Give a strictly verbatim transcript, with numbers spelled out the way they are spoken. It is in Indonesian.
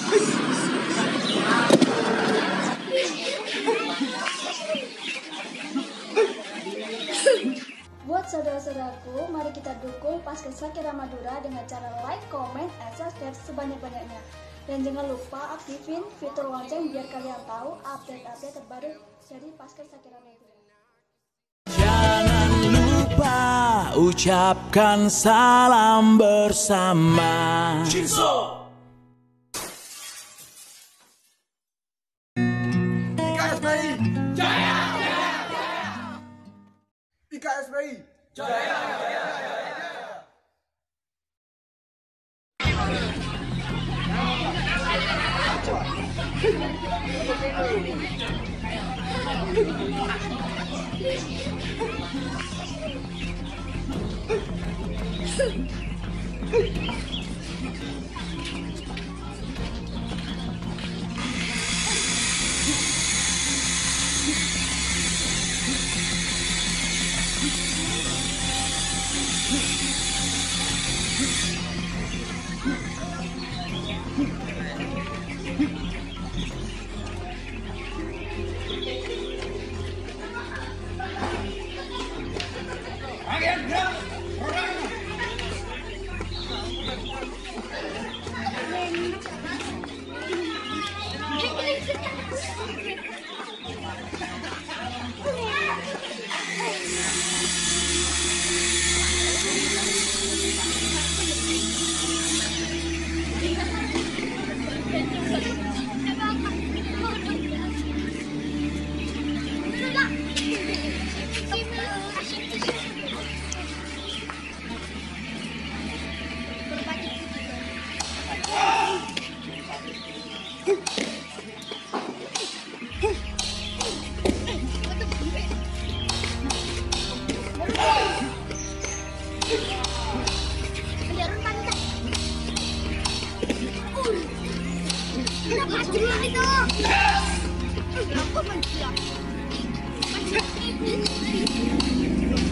Buat saudara-saudaraku, mari kita dukung Paskes Shakira Madura dengan cara like, comment, and subscribe sebanyak-banyaknya. Dan jangan lupa aktifin fitur lonceng biar kalian tahu update-update terbaru dari Paskes Shakira Madura. Jangan lupa ucapkan salam bersama. Shinzo! I K S B I Jaya! I K S B I Jaya! Itu.